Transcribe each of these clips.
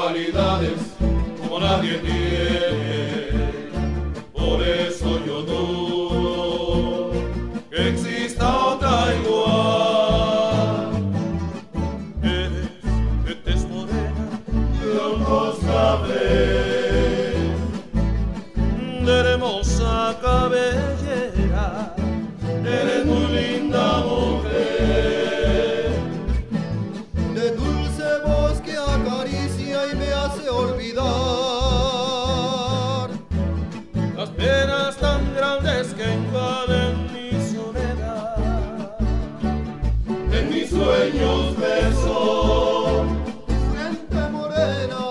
cualidades como nadie tiene. Por eso yo dudo que exista otra igual. Eres de tez morena, de ojos cafés, de hermosa cabellera, eres muy linda mujer. De dulce voz que acaricia y me hace olvidar las penas tan grandes que invaden mi soledad. En mis sueños beso tu frente morena,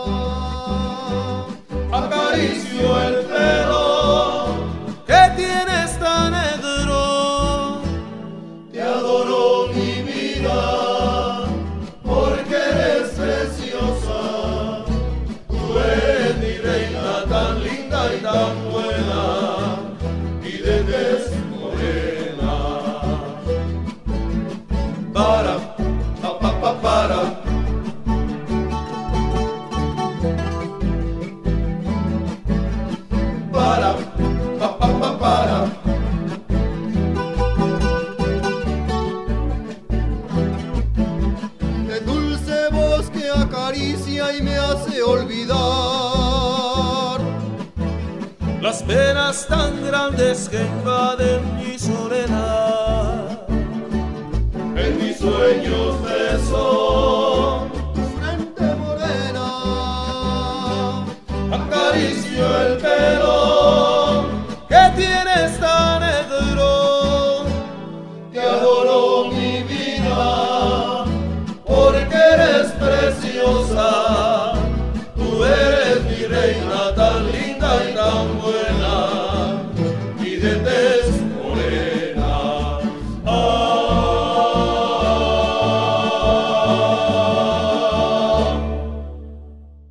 acaricio el pelo que tienes tan negro. Te adoro mi vida porque eres preciosa. Tú eres mi reina tan linda y tan buena y de tez morena. Para, pa, pa, pa, para. Para, pa, pa, pa, para. de dulce voz que acaricia y me hace olvidar Las penas tan grandes que invaden mi soledad. En mi